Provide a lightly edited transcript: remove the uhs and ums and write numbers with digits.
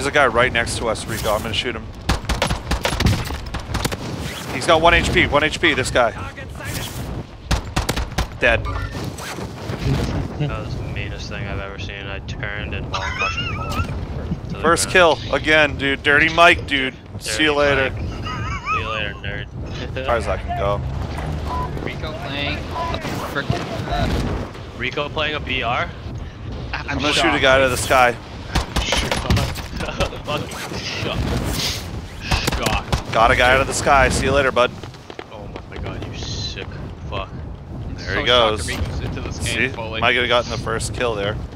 There's a guy right next to us, Rico. I'm gonna shoot him. He's got 1 HP. 1 HP. This guy. Dead. That was the meanest thing I've ever seen. I turned and while pushing forward. First kill again, dude. Dirty Mike, dude. See you later. See you later, nerd. As far as I can go. Rico playing frickin' Rico playing a BR? I'm gonna shoot a guy out of the sky. Shot. Got a guy out of the sky. See you later, bud. Oh my god, you sick fuck. There he goes. Into this game See? fully. Mike could have gotten the first kill there.